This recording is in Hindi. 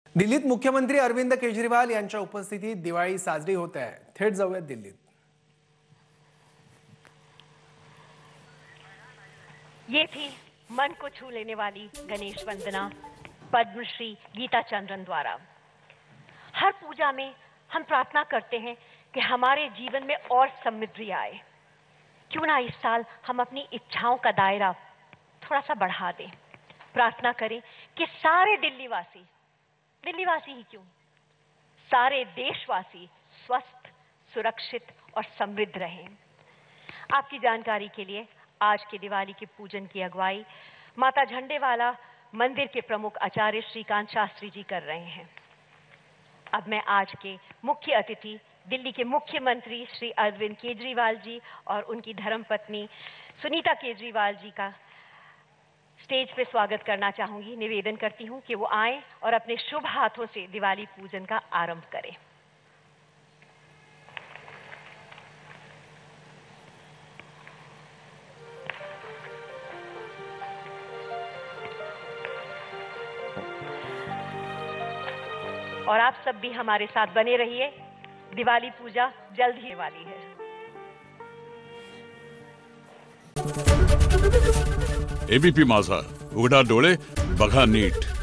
दिल्लीत मुख्यमंत्री अरविंद केजरीवाल यांच्या उपस्थितीत दिवाळी साजरी होत आहे। थेट जाऊयात दिल्लीत। ये थी मन को छू लेने वाली गणेश वंदना पद्मश्री गीता चंद्रन द्वारा। हर पूजा में हम प्रार्थना करते हैं कि हमारे जीवन में और समृद्धि आए। क्यों ना इस साल हम अपनी इच्छाओं का दायरा थोड़ा सा बढ़ा दें। प्रार्थना करें कि सारे दिल्लीवासी ही क्यों, सारे देशवासी स्वस्थ, सुरक्षित और समृद्ध रहें। आपकी जानकारी के लिए आज के दिवाली के पूजन की अगुवाई माता झंडेवाला मंदिर के प्रमुख आचार्य श्रीकांत शास्त्री जी कर रहे हैं। अब मैं आज के मुख्य अतिथि दिल्ली के मुख्यमंत्री श्री अरविंद केजरीवाल जी और उनकी धर्मपत्नी सुनीता केजरीवाल जी का स्टेज पे स्वागत करना चाहूंगी। निवेदन करती हूं कि वो आएं और अपने शुभ हाथों से दिवाली पूजन का आरंभ करें। और आप सब भी हमारे साथ बने रहिए। दिवाली पूजा जल्द ही वाली है। एबीपी माझा, उघडा डोळे बघा नीट।